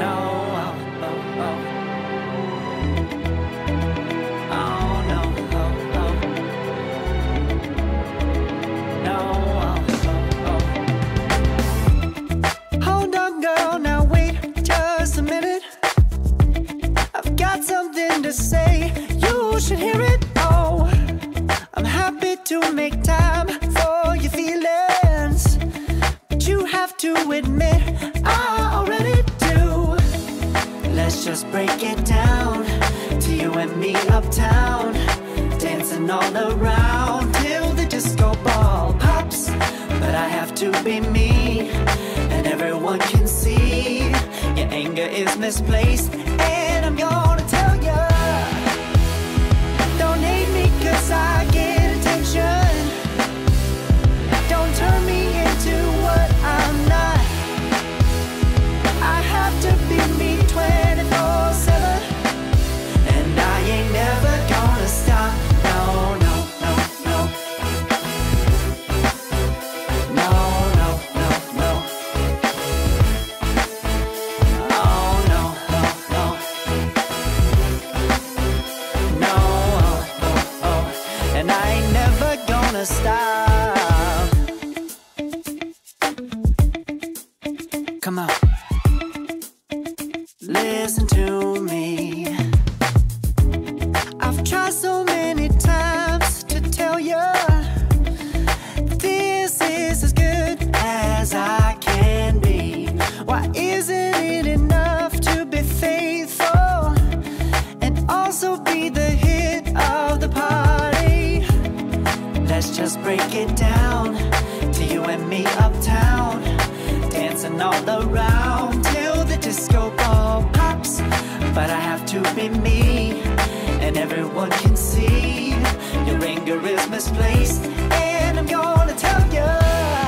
no, oh, oh, oh. Oh no, oh, oh. No, oh, oh, oh. Hold on, girl, now wait just a minute. I've got something to say, you should hear it. Oh, I'm happy to make time for your feelings, but you have to admit I already do. Let's just break it down to you and me uptown, dancing all around till the disco ball pops. But I have to be me, and everyone can see your anger is misplaced. And I'm gonna tell ya, don't hate me 'cause I get attention. Don't turn me into what I'm not. I have to be me 24/7, and I ain't never gonna stop. No, no, no, no. No, no, no, no. Oh, no, no, no. No, oh, oh, oh. And I ain't never gonna stop. Come on. Listen to me. I've tried so many times to tell you this is as good as I can be. Why isn't it enough to be faithful and also be the hit of the party? Let's just break it down to you and me uptown, dancing all around till the disco ball pops. But I have to be me, and everyone can see your anger is misplaced. And I'm gonna tell you,